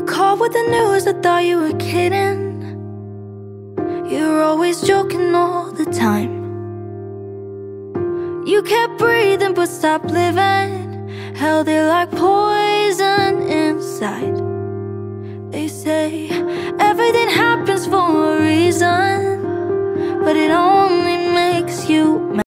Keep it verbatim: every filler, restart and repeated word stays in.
called with the news, I thought you were kidding. You're always joking all the time. You kept breathing but stopped living, held it like poison inside. They say everything happens for a reason, but it only